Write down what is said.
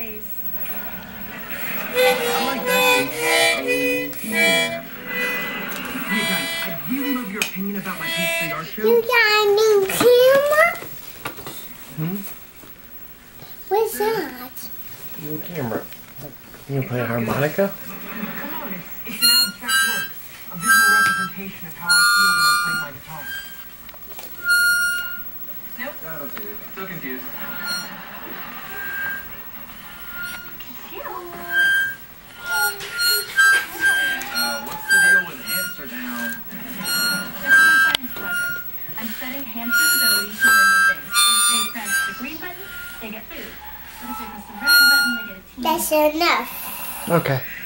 face. I like that face. Oh, yeah. Hey guys, I really love your opinion about my Peach Street Art Show. You got a new camera? What's that? New camera. You play a harmonica? Come on, it's an abstract work. A visual representation of how I feel when I'm playing my guitar. Nope. That'll do. Still confused. What's the deal with Amsterdam? This is my science project. I'm studying hamsters' ability to learn new things. If they press the green button, they get food. But if they press the red button, they get a tea. That's enough. Okay.